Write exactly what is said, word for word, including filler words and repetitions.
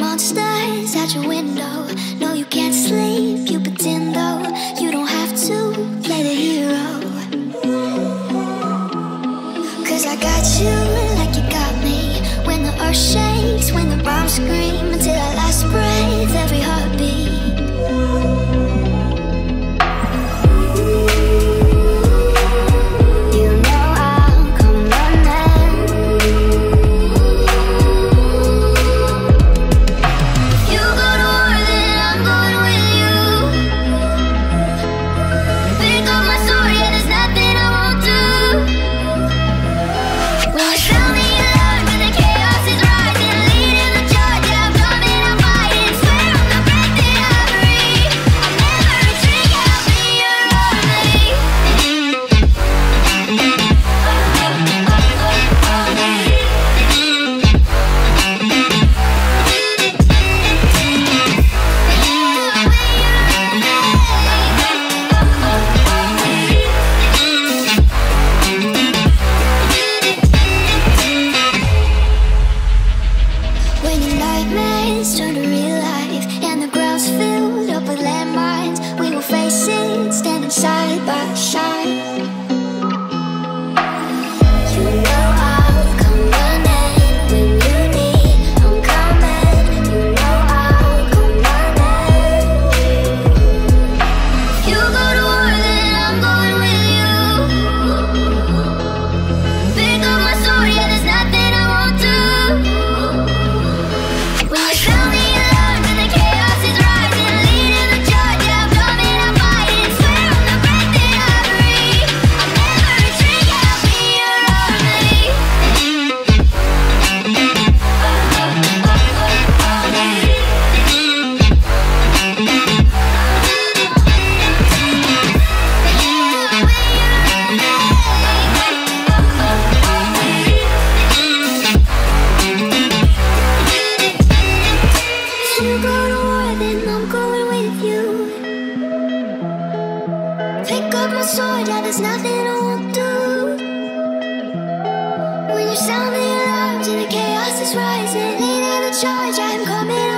monsters at your window. No, you can't sleep, you pretend though. You don't have to play the hero. Cause I got you like you got me. When the earth shakes, when the bombs scream, until our last breath, every heartbeat. Sound the alarms and the chaos is rising. Lead out the charge, I'm coming.